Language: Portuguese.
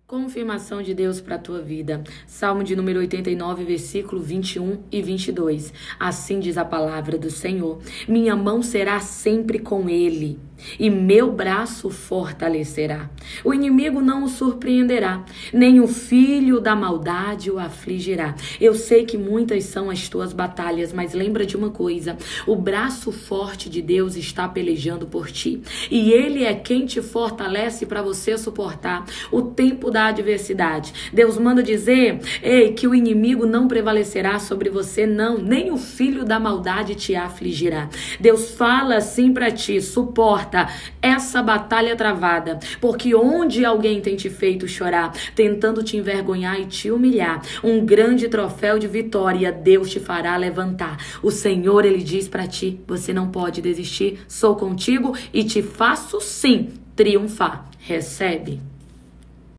Confirmação de Deus para a tua vida. Salmo de número 89, versículo 21 e 22. Assim diz a palavra do Senhor: minha mão será sempre com ele, e meu braço fortalecerá. O inimigo não o surpreenderá, nem o filho da maldade o afligirá. Eu sei que muitas são as tuas batalhas, mas lembra de uma coisa: o braço forte de Deus está pelejando por ti, e ele é quem te fortalece para você suportar o tempo da adversidade. Deus manda dizer, que o inimigo não prevalecerá sobre você, não, nem o filho da maldade te afligirá. Deus fala assim para ti: suporta essa batalha travada, porque onde alguém tem te feito chorar, tentando te envergonhar e te humilhar, um grande troféu de vitória Deus te fará levantar. O Senhor, ele diz para ti: você não pode desistir, sou contigo e te faço sim triunfar. Recebe.